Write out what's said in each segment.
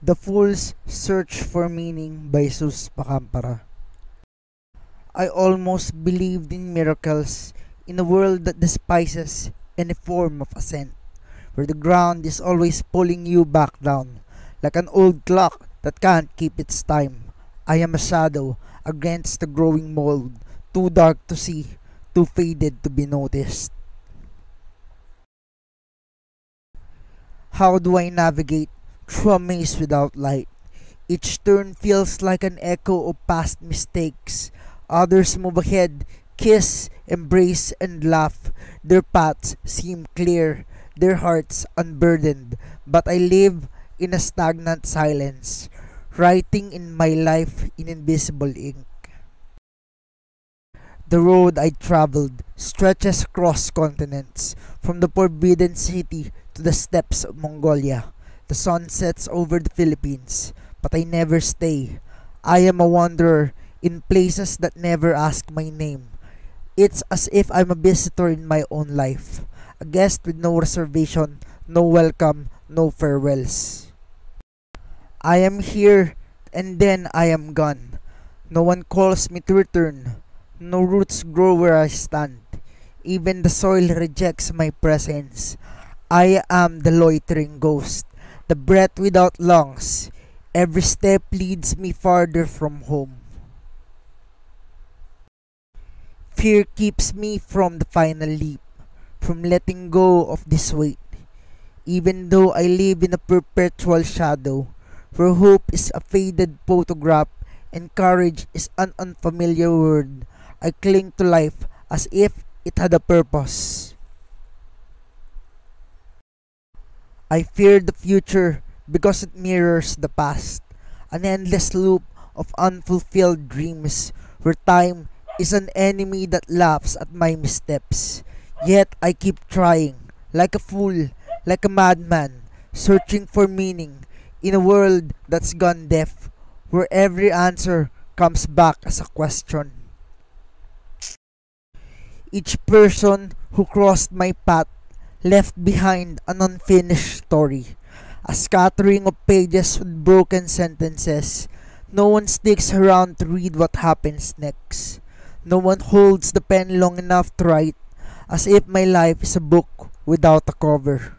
The Fool's Search for Meaning by Jesus Pacampara. I almost believed in miracles in a world that despises any form of ascent, where the ground is always pulling you back down, like an old clock that can't keep its time. I am a shadow against the growing mold, too dark to see, too faded to be noticed. How do I navigate through a maze without light? Each turn feels like an echo of past mistakes. Others move ahead, kiss, embrace, and laugh. Their paths seem clear, their hearts unburdened. But I live in a stagnant silence, writing in my life in invisible ink. The road I traveled stretches across continents, from the forbidden city to the steppes of Mongolia. The sun sets over the Philippines, but I never stay. I am a wanderer in places that never ask my name. It's as if I'm a visitor in my own life, a guest with no reservation, no welcome, no farewells. I am here and then I am gone. No one calls me to return. No roots grow where I stand. Even the soil rejects my presence. I am the loitering ghost, the breath without lungs. Every step leads me farther from home. Fear keeps me from the final leap, from letting go of this weight. Even though I live in a perpetual shadow, where hope is a faded photograph and courage is an unfamiliar word, I cling to life as if it had a purpose. I fear the future because it mirrors the past, an endless loop of unfulfilled dreams where time is an enemy that laughs at my missteps. Yet I keep trying, like a fool, like a madman, searching for meaning in a world that's gone deaf, where every answer comes back as a question. Each person who crossed my path left behind an unfinished story, a scattering of pages with broken sentences. No one sticks around to read what happens next. No one holds the pen long enough to write, as if my life is a book without a cover.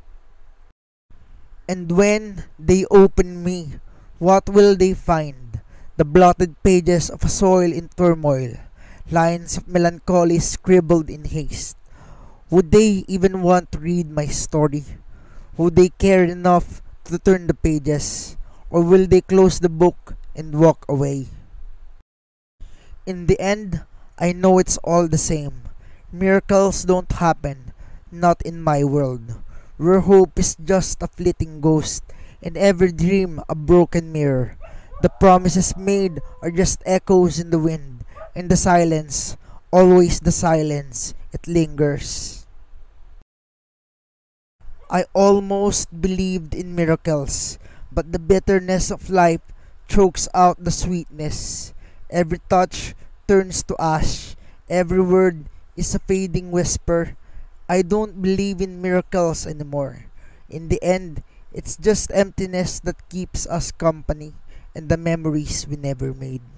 And when they open me, what will they find? The blotted pages of a soil in turmoil, lines of melancholy scribbled in haste. Would they even want to read my story? Would they care enough to turn the pages? Or will they close the book and walk away? In the end, I know it's all the same. Miracles don't happen, not in my world, where hope is just a fleeting ghost and every dream a broken mirror. The promises made are just echoes in the wind. In the silence, always the silence, it lingers. I almost believed in miracles, but the bitterness of life chokes out the sweetness. Every touch turns to ash, every word is a fading whisper. I don't believe in miracles anymore. In the end, it's just emptiness that keeps us company and the memories we never made.